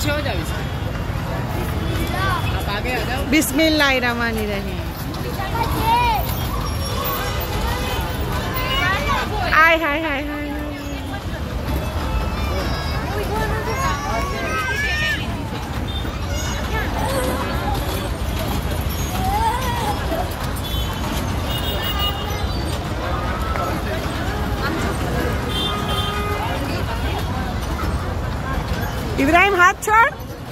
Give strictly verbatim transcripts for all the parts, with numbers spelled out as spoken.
पीछे हो जाओ, आप आगे आ जाओ। बिस्मिल्लाहिर्रहमानिर्रहीम। आय हाय हाय हाय। इब्राहिम हाथ छोड़।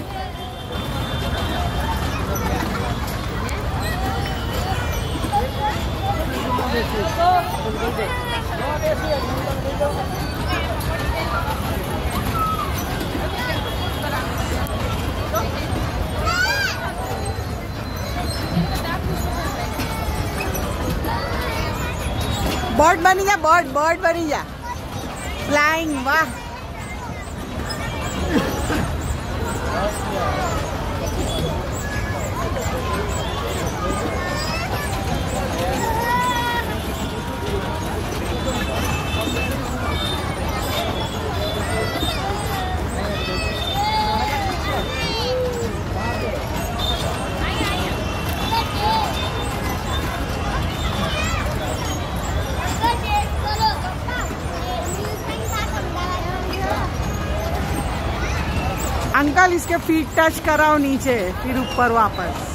बर्ड बनी जा, बर्ड बर्ड बनी जा, फ्लाइंग। वाह अंकल, इसके फीट टच कराओ नीचे, फिर ऊपर वापस।